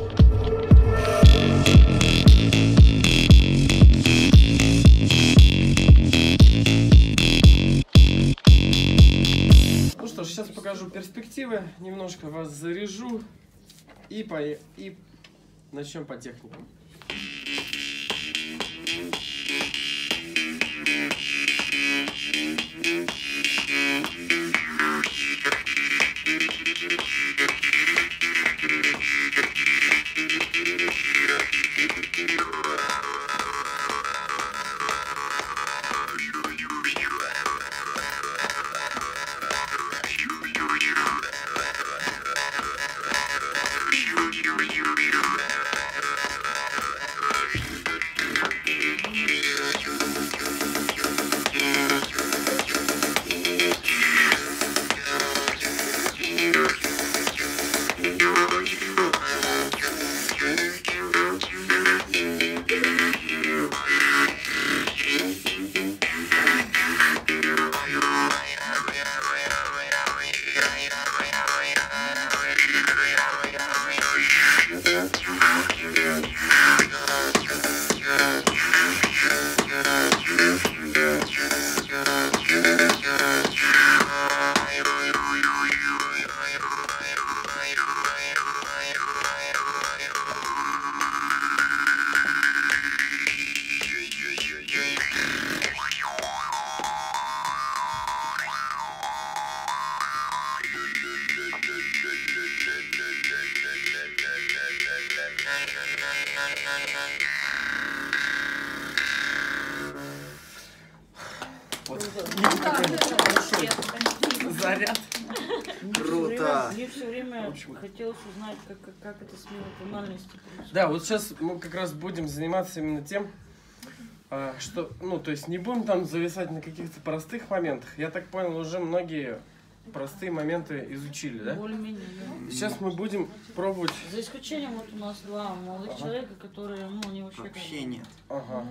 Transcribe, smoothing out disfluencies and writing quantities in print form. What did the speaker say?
Ну что ж, сейчас покажу перспективы, немножко вас заряжу и начнем по техникам. Заряд. Круто. Мне все время хотелось узнать, как это смена тональности. Да, вот сейчас мы как раз будем заниматься именно тем, что, ну, то есть не будем там зависать на каких-то простых моментах. Я так понял, уже многие простые моменты изучили, да? Более-менее, да. Сейчас мы будем пробовать. За исключением вот у нас два молодых человека, которые, ну, они вообще нет. Ага.